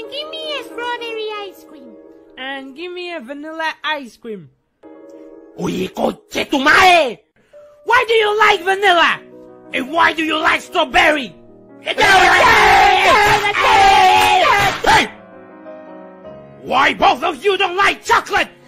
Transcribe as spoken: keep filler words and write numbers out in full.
Give me a strawberry ice cream. And give me a vanilla ice cream. Uy, conche tu madre! Why do you like vanilla? And why do you like strawberry? Hey! Why both of you don't like chocolate?